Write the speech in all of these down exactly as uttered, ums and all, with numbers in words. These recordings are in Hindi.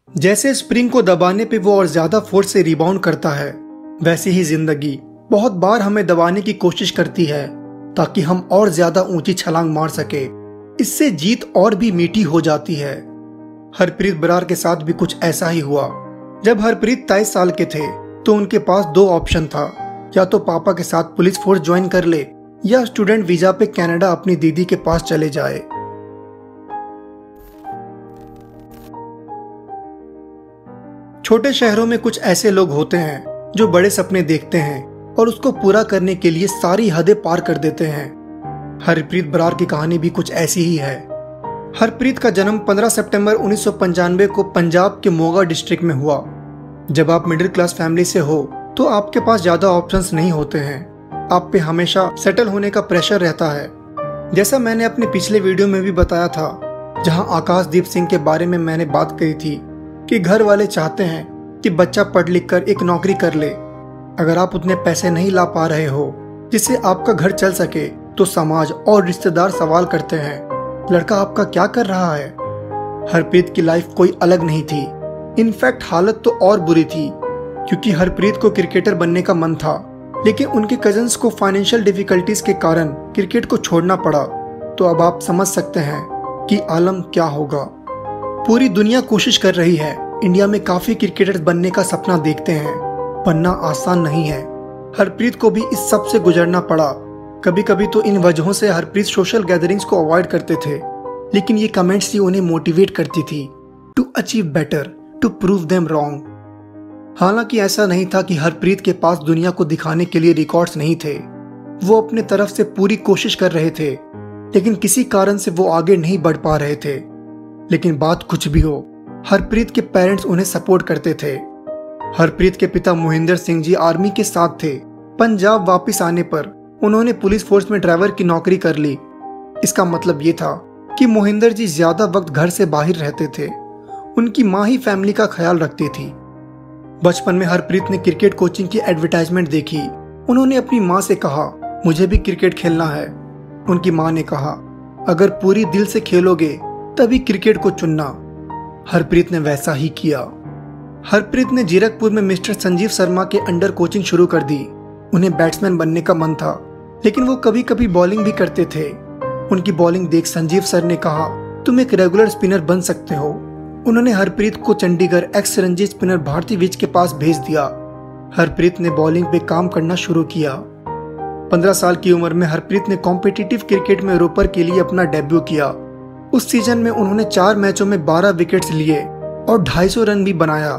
जैसे स्प्रिंग को दबाने पे वो और ज्यादा फोर्स से रिबाउंड करता है, वैसे ही जिंदगी बहुत बार हमें दबाने की कोशिश करती है ताकि हम और ज्यादा ऊंची छलांग मार सके। इससे जीत और भी मीठी हो जाती है। हरप्रीत बरार के साथ भी कुछ ऐसा ही हुआ। जब हरप्रीत तेईस साल के थे तो उनके पास दो ऑप्शन था, या तो पापा के साथ पुलिस फोर्स ज्वाइन कर ले या स्टूडेंट वीजा पे कनाडा अपनी दीदी के पास चले जाए। छोटे शहरों में कुछ ऐसे लोग होते हैं जो बड़े सपने देखते हैं और उसको पूरा करने के लिए सारी हदें पार कर देते हैं। हरप्रीत बरार की कहानी भी कुछ ऐसी ही है। हरप्रीत का जन्म पंद्रह सितंबर उन्नीस सौ पंचानवे को पंजाब के मोगा डिस्ट्रिक्ट में हुआ। जब आप मिडिल क्लास फैमिली से हो तो आपके पास ज्यादा ऑप्शंस नहीं होते हैं। आप पे हमेशा सेटल होने का प्रेशर रहता है। जैसा मैंने अपने पिछले वीडियो में भी बताया था, जहां आकाशदीप सिंह के बारे में मैंने बात कही थी कि घर वाले चाहते हैं कि बच्चा पढ़ लिख कर एक नौकरी कर ले। अगर आप उतने पैसे नहीं ला पा रहे हो जिससे आपका घर चल सके तो समाज और रिश्तेदार सवाल करते हैं, लड़का आपका क्या कर रहा है। हरप्रीत की लाइफ कोई अलग नहीं थी। इनफैक्ट हालत तो और बुरी थी, क्योंकि हरप्रीत को क्रिकेटर बनने का मन था, लेकिन उनके कजन्स को फाइनेंशियल डिफिकल्टीज के कारण क्रिकेट को छोड़ना पड़ा। तो अब आप समझ सकते हैं कि आलम क्या होगा। पूरी दुनिया कोशिश कर रही है। इंडिया में काफी क्रिकेटर्स बनने का सपना देखते हैं। बनना आसान नहीं है। हरप्रीत को भी इस सब से गुजरना पड़ा। कभी कभी तो इन वजहों से हरप्रीत सोशल गैदरिंग्स को अवॉइड करते थे, लेकिन ये कमेंट्स ही उन्हें मोटिवेट करती थी to achieve better, to prove them wrong. हालांकि ऐसा नहीं था कि हरप्रीत के पास दुनिया को दिखाने के लिए रिकॉर्ड्स नहीं थे। वो अपने तरफ से पूरी कोशिश कर रहे थे, लेकिन किसी कारण से वो आगे नहीं बढ़ पा रहे थे। लेकिन बात कुछ भी हो, हरप्रीत के पेरेंट्स उन्हें सपोर्ट करते थे। हरप्रीत के पिता मोहिंदर सिंह जी आर्मी के साथ थे। पंजाब वापस आने पर उन्होंने पुलिस फोर्स में ड्राइवर की नौकरी कर ली। इसका मतलब ये था कि मोहिंदर जी ज्यादा वक्त घर से बाहर रहते थे। उनकी माँ ही फैमिली का ख्याल रखती थी। बचपन में हरप्रीत ने क्रिकेट कोचिंग की एडवर्टाइजमेंट देखी। उन्होंने अपनी माँ से कहा, मुझे भी क्रिकेट खेलना है। उनकी माँ ने कहा, अगर पूरी दिल से खेलोगे तभी क्रिकेट को चुनना। हरप्रीत ने वैसा ही किया। हरप्रीत ने जीरकपुर में मिस्टर संजीव शर्मा के अंडर कोचिंग शुरू कर दी। उन्हें बैट्समैन बनने का मन था, लेकिन वो कभी कभी बॉलिंग भी करते थे। उनकी बॉलिंग देख संजीव सर ने कहा, तुम एक रेगुलर स्पिनर बन सकते हो। उन्होंने हरप्रीत को चंडीगढ़ एक्स रणजी स्पिनर भारती विज के पास भेज दिया। हरप्रीत ने बॉलिंग पे काम करना शुरू किया। पंद्रह साल की उम्र में हरप्रीत ने कॉम्पिटिटिव क्रिकेट में रोपर के लिए अपना डेब्यू किया। उस सीजन में उन्होंने चार मैचों में बारह विकेट्स लिए और ढाई सौ रन भी बनाया।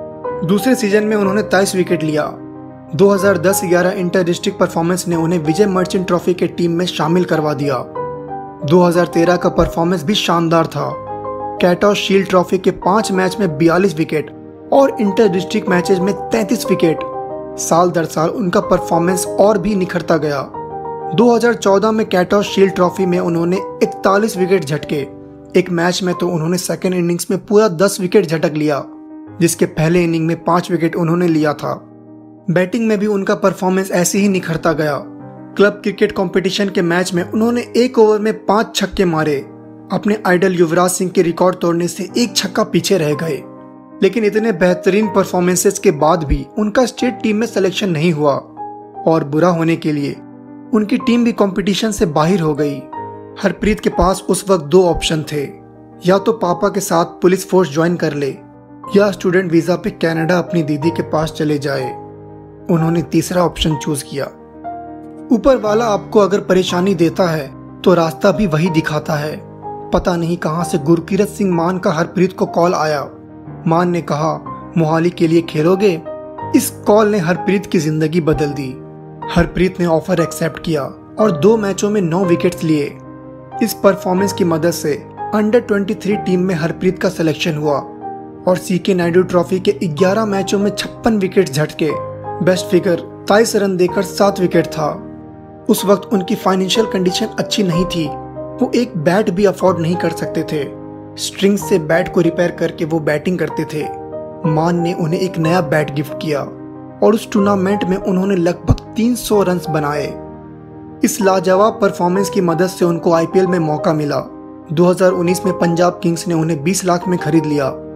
दूसरे सीजन में उन्होंने तेईस विकेट लिया। दो हज़ार दस ग्यारह इंटर डिस्ट्रिक्ट परफॉर्मेंस ने उन्हें विजय मर्चेंट ट्रॉफी के टीम में शामिल करवा दिया। दो हज़ार तेरह का परफॉर्मेंस भी शानदार था। कैटॉस शील्ड ट्रॉफी के पांच मैच में बयालीस विकेट और इंटर डिस्ट्रिक्ट मैचेस में तैंतीस विकेट। साल दर साल उनका परफॉर्मेंस और भी निखरता गया। दो हज़ार चौदह में कैटॉस शील्ड ट्रॉफी में उन्होंने इकतालीस विकेट झटके। एक मैच में तो उन्होंने सेकेंड इनिंग्स में पूरा दस विकेट झटक लिया, जिसके पहले इनिंग में पांच विकेट उन्होंने लिया था। बैटिंग में भी उनका परफॉर्मेंस ऐसे ही निखरता गया। क्लब क्रिकेट कंपटीशन के मैच में उन्होंने एक ओवर में पांच छक्के मारे। अपने आइडल युवराज सिंह के रिकॉर्ड तोड़ने से एक छक्का पीछे रह गए। लेकिन इतने बेहतरीन परफॉर्मेंसेस के बाद भी उनका स्टेट टीम में सिलेक्शन नहीं हुआ, और बुरा होने के लिए उनकी टीम भी कंपटीशन से बाहर हो गई। हरप्रीत के पास उस वक्त दो ऑप्शन थे, या तो पापा के साथ पुलिस फोर्स ज्वाइन कर ले या स्टूडेंट वीजा पे कनाडा अपनी दीदी के पास चले जाए। उन्होंने तीसरा ऑप्शन चूज किया। ऊपर वाला आपको अगर परेशानी देता है तो रास्ता भी वही दिखाता है। पता नहीं कहां से गुरकीरत सिंह मान का हरप्रीत को कॉल आया। मान ने कहा, मोहाली के लिए खेलोगे? इस कॉल ने हरप्रीत की जिंदगी बदल दी। हरप्रीत ने ऑफर एक्सेप्ट किया और दो मैचों में नौ विकेट्स लिए। इस परफॉर्मेंस की मदद से अंडर तेईस टीम में हरप्रीत का सिलेक्शन हुआ और सीके नायडू ट्रॉफी के ग्यारह मैचों में छप्पन विकेट झटके। बेस्ट फिगर तेईस रन देकर सात विकेट था। उस वक्त उनकी फाइनेंशियल कंडीशन अच्छी नहीं थी। वो एक बैट भी अफोर्ड नहीं कर सकते थे। स्ट्रिंग से बैट को रिपेयर करके वो बैटिंग करते थे। मान ने उन्हें एक नया बैट गिफ्ट किया और उस टूर्नामेंट में उन्होंने लगभग तीन सौ रन बनाए। इस लाजवाब परफॉर्मेंस की मदद से उनको आईपीएल में मौका मिला। दो हज़ार उन्नीस में पंजाब किंग्स ने उन्हें बीस लाख में खरीद लिया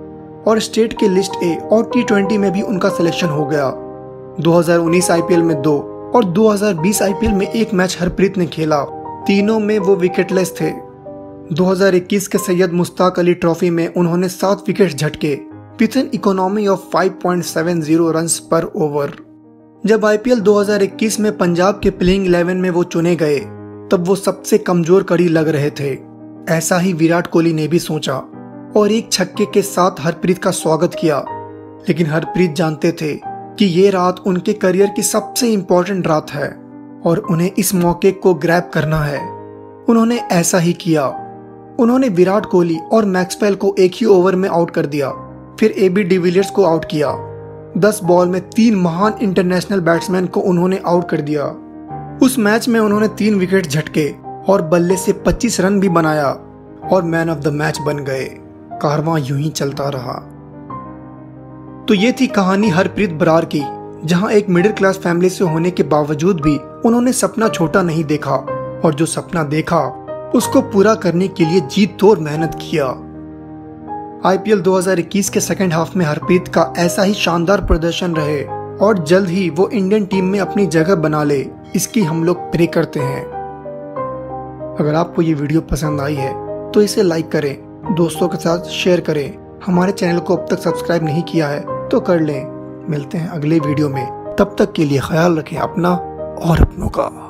और स्टेट के लिस्ट ए और टी ट्वेंटी में भी उनका सिलेक्शन हो गया। दो हज़ार उन्नीस आईपीएल में दो और दो हज़ार बीस आईपीएल में एक मैच हरप्रीत ने खेला, तीनों में वो विकेटलेस थे। दो हज़ार इक्कीस के सैयद मुश्ताक अली ट्रॉफी में उन्होंने सात विकेट झटके with an economy of five point seven zero runs पर ओवर। जब आईपीएल दो हज़ार इक्कीस में पंजाब के प्लेइंग इलेवन में वो चुने गए तब वो सबसे कमजोर कड़ी लग रहे थे। ऐसा ही विराट कोहली ने भी सोचा और एक छक्के के साथ हरप्रीत का स्वागत किया। लेकिन हरप्रीत जानते थे कि ये रात उनके करियर की सबसे इंपॉर्टेंट रात है और उन्हें इस मौके को ग्रैब करना है। उन्होंने ऐसा ही किया। उन्होंने विराट कोहली और मैक्सवेल को एक ही ओवर में आउट कर दिया, फिर एबी डिविलियर्स को आउट किया। दस बॉल में तीन महान इंटरनेशनल बैट्समैन को उन्होंने आउट कर दिया। उस मैच में उन्होंने तीन विकेट झटके और बल्ले से पच्चीस रन भी बनाया और मैन ऑफ द मैच बन गए। कारवां यूं ही चलता रहा। तो ये थी कहानी हरप्रीत बरार की, जहां एक मिडिल क्लास फैमिली से होने के बावजूद भी उन्होंने सपना छोटा नहीं देखा और जो सपना देखा उसको पूरा करने के लिए जीत तोड़ मेहनत किया। आईपीएल दो हज़ार इक्कीस के सेकंड हाफ में हरप्रीत का ऐसा ही शानदार प्रदर्शन रहे और जल्द ही वो इंडियन टीम में अपनी जगह बना ले, इसकी हम लोग प्रे करते हैं। अगर आपको ये वीडियो पसंद आई है तो इसे लाइक करें, दोस्तों के साथ शेयर करें। हमारे चैनल को अब तक सब्सक्राइब नहीं किया है तो कर लें। मिलते हैं अगले वीडियो में, तब तक के लिए ख्याल रखें अपना और अपनों का।